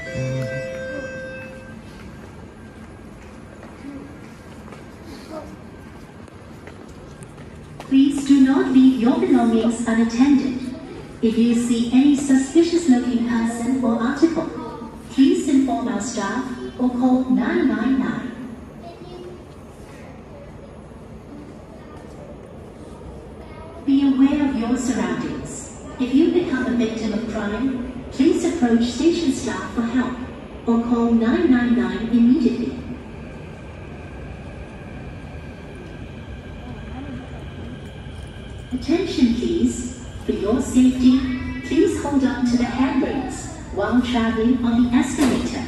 Please do not leave your belongings unattended. If you see any suspicious-looking person or article, please inform our staff or call 999. Be aware of your surroundings. If you become a victim of crime, please approach station staff for help or call 999 immediately. Attention please. For your safety, please hold on to the handrails while traveling on the escalator.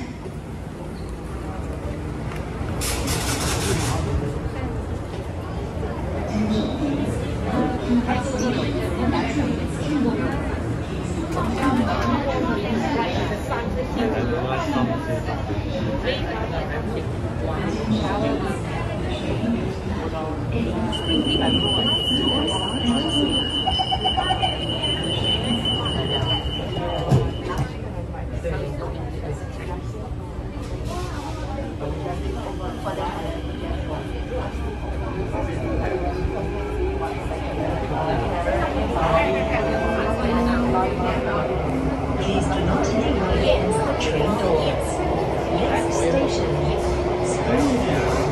Please do not lean against the train doors. Next station, Springfield.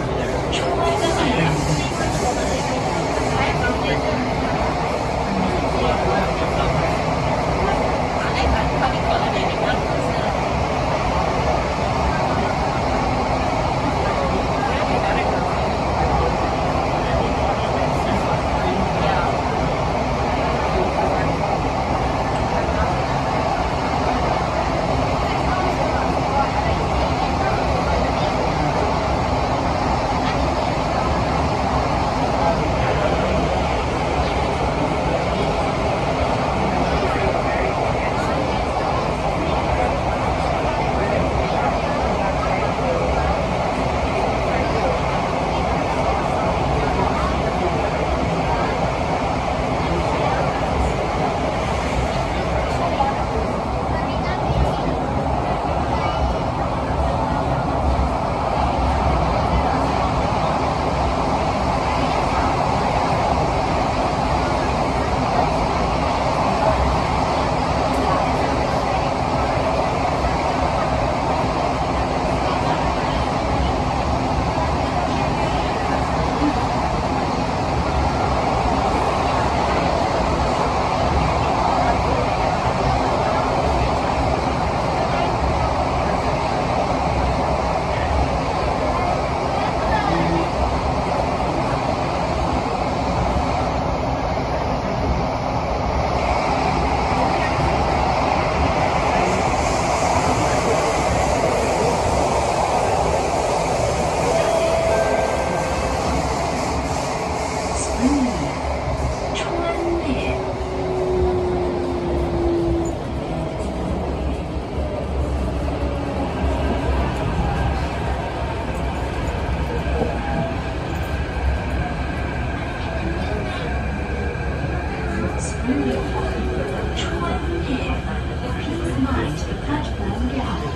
Please mind the platform gap.